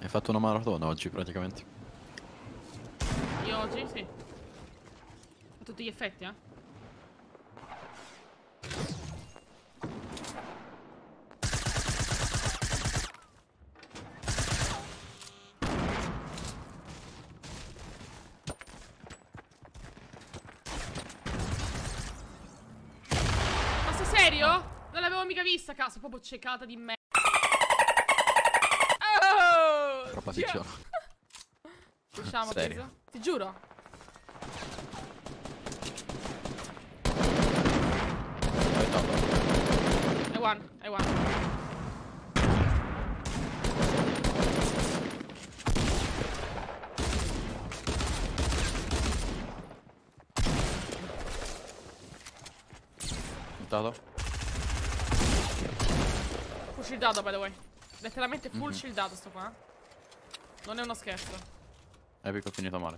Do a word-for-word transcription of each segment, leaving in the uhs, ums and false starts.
Hai fatto una maratona oggi praticamente. Io oggi sì. A tutti gli effetti, eh. Ma sei serio? Non l'avevo mica vista, cazzo, proprio ciecata di me. Oh! Troppa Dio. piccola. Riusciamo, Serio? Chris? Ti giuro. Vai top. È one, è one. Buttato. Full shieldato, by the way. Letteralmente full Mhm. shieldato sto qua. Non è uno scherzo. Epico, ho finito male.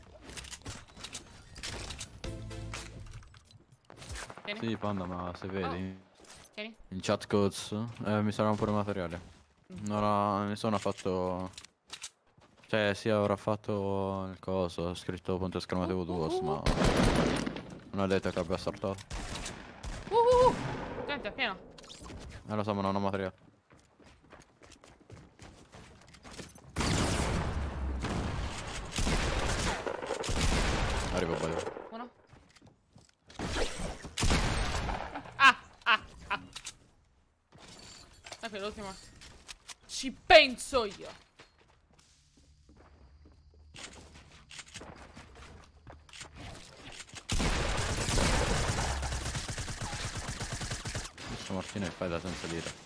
Vieni. Sì, Panda, ma se vedi Vieni. in chat codes eh, mi servono pure materiale. Mm. Ora nessuno ha fatto. Cioè, sì, avrà fatto il coso, ho scritto punto esclamativo Uh, uh, duos, uh, ma uh. non ha detto che abbia startato. Uh, uh, uh. Gente, è pieno. Eh lo so, ma non ho materiale. Arrivo a sbaglio. Uno. Ah, ah, ah. Ecco, l'ultimo. Ci penso io. Questo Martino e fai da senza dire.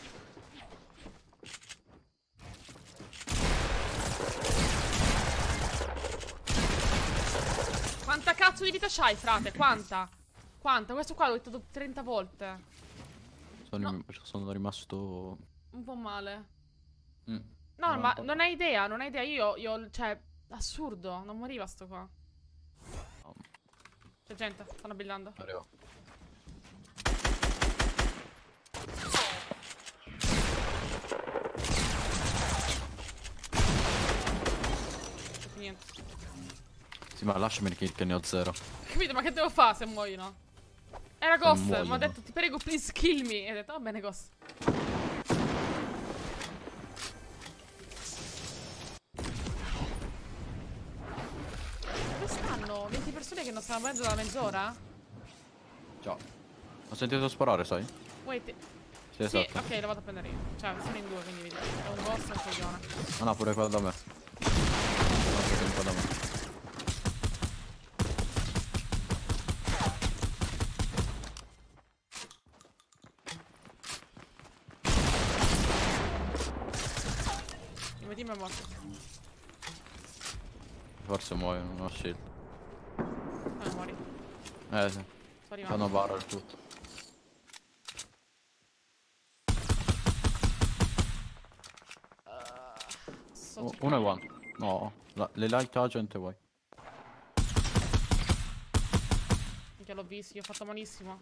Quanta cazzo di vita c'hai, frate? Quanta? Quanta? Questo qua l'ho detto trenta volte. Sono, No. sono rimasto. Un po' male. Mm. No, ma novanta. non hai idea, non hai idea. Io, io, cioè, assurdo. Non moriva sto qua. No, C'è gente, stanno buildando. arrivo. Niente. Sì, ma lasciami il kill che ne ho zero. Capito, ma che devo fare se muoiono? Era Se Ghost, mi ha muoiono. detto ti prego please kill me. E ho detto va bene Ghost. Dove stanno? venti persone che non stanno morendo da mezz'ora? Ciao. Ho sentito sparare, sai? Wait. Sì, Sì, esatto. ok, lo vado a prendere io. Cioè, sono in due, quindi vedi. È un Ghost e un coglione. Ah no, pure qua da me. No, pure qua da me. Il mio team è morto. Forse muoiono, non ho shield. Come muori? Eh sì. Sto arrivando. Fanno barrel tutto. Uh, sto Oh, uno cercando. è one. No, la- le light agent vuoi? Minchia, l'ho visto, io ho fatto malissimo.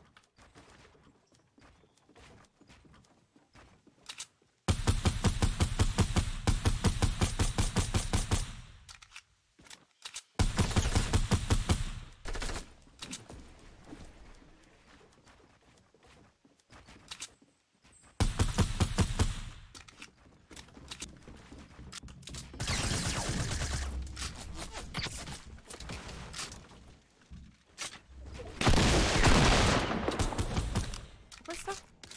Questa?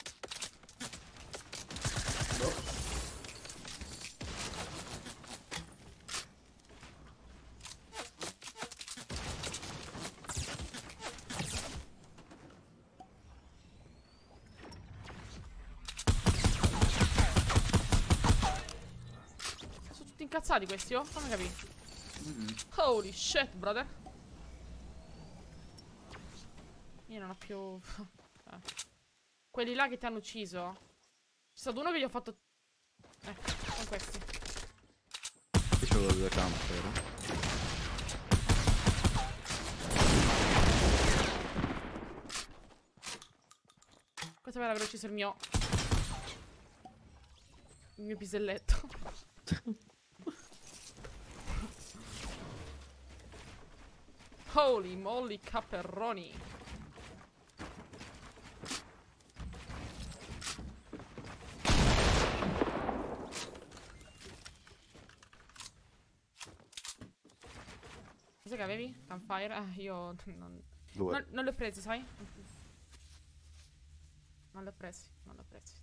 Sono tutti incazzati questi, oh? Fammi capire. Mm-hmm. Holy shit, brother. Io non ho più... eh. Quelli là che ti hanno ucciso. C'è stato uno che gli ho fatto... Ecco, sono questi. Qui c'avevo due camper. Questo per aver ucciso il mio... Il mio piselletto. Holy moly caperoni. Cos'è che avevi? Campfire? Eh, io non... Due. Non, non li ho presi, sai? Non li ho presi, non li ho presi.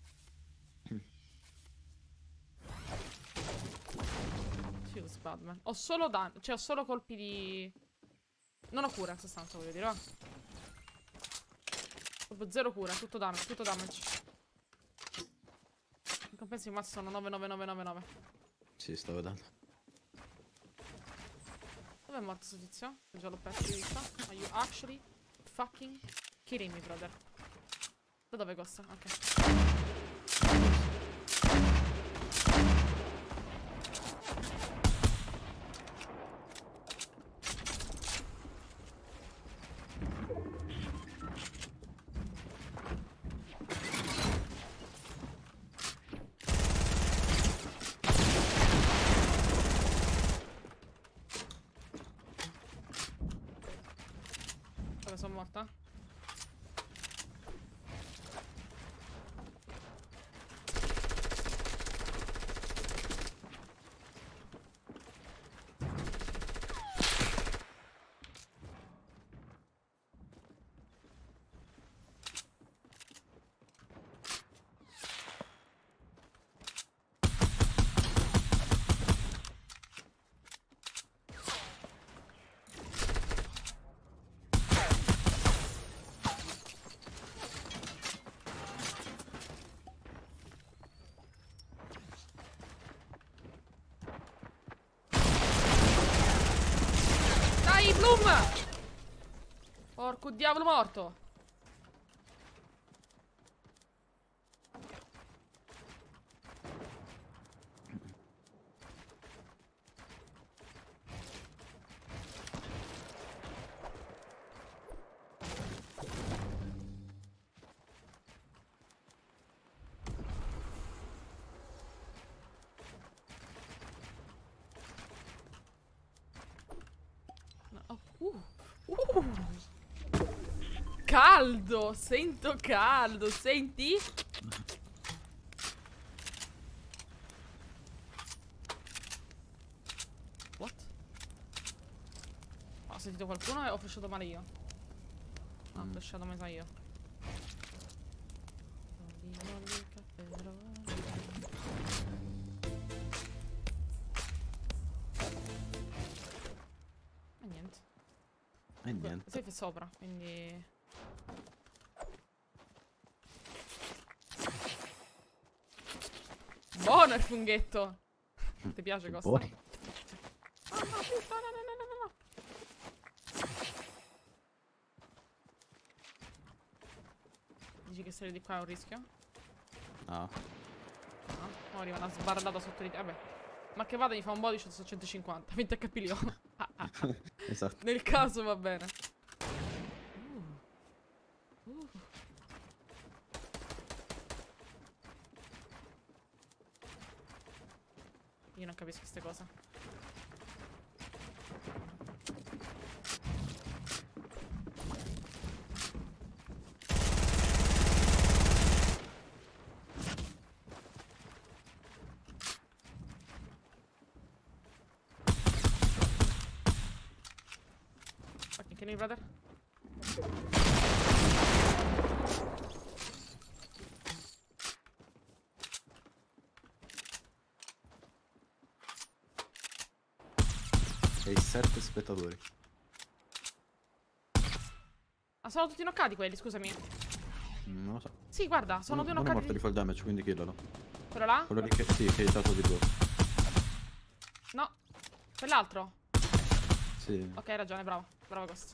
Fuse Batman. Ho solo danno, cioè ho solo colpi di... Non ho cura in sostanza, voglio dire, va. Proprio zero cura, tutto damage, tutto damage. In compenso in mazzo sono nove nove nove nove nove. Sì, sto vedendo. Dove è morto sto tizio? Che già l'ho perso di vista. Are you actually fucking kidding me, brother? Da dove costa? Ok. Dove sono morta? Dai, Bloom! Porco diavolo morto! No, oh, uh, uh. Caldo! Sento caldo, senti? What? Ho sentito qualcuno e ho flashato male io. No, ho Mm. flashato male io. E niente. E niente. Safe è sopra, quindi... Buono il funghetto! Ti piace Costa? Buoni. Ah, no, puffa, no, no, no, no, no. Dici che stare di qua è un rischio? No. No? Ora arriva una sbardata sotto di te. Vabbè. Ma che vada mi fa un body shot su centocinquanta. venti H P li ho. Ah, ah, ah. Esatto. Nel caso va bene. Uh. Uh. Io non capisco queste cose. Fucking kill me, brother. E sette spettatori. Ah, sono tutti knockati quelli, scusami. Non lo so. Sì, guarda, sono due Non è knockati. morto di fall damage, quindi killalo. Quello là? Quello lì che sì, che hai dato di due. No. Quell'altro? Sì. Ok, hai ragione, bravo. Bravo questo.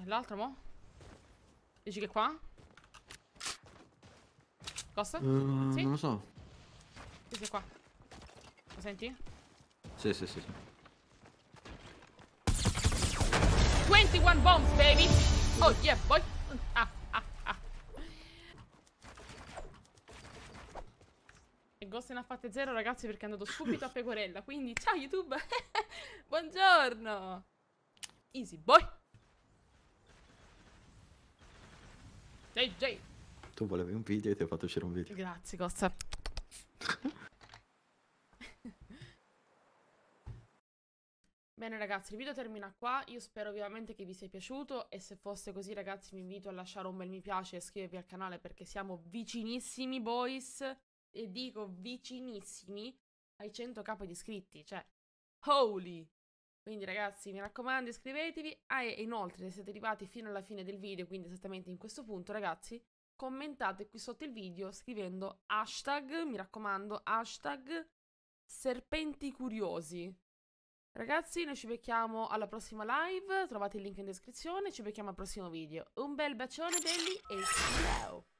E l'altro mo? Dici che è qua? Cosa? Uh, Sì? Non lo so. Sì, sì, è qua. Lo senti? Sì, sì, sì, sì. ventuno bombs, baby! Oh, yeah, boy! Ah, ah, ah. E Ghost ne ha fatte zero, ragazzi, perché è andato subito a pecorella. Quindi, ciao YouTube! Buongiorno! Easy, boy! J J! Tu volevi un video e ti ho fatto uscire un video. Grazie, Ghost. Bene ragazzi, il video termina qua, io spero ovviamente che vi sia piaciuto e se fosse così ragazzi vi invito a lasciare un bel mi piace e iscrivervi al canale perché siamo vicinissimi boys e dico vicinissimi ai cento k di iscritti, cioè holy! Quindi ragazzi mi raccomando iscrivetevi ah, e inoltre se siete arrivati fino alla fine del video, quindi esattamente in questo punto ragazzi, commentate qui sotto il video scrivendo hashtag, mi raccomando, hashtag serpenti curiosi. Ragazzi, noi ci becchiamo alla prossima live, trovate il link in descrizione, ci becchiamo al prossimo video. Un bel bacione belli e ciao!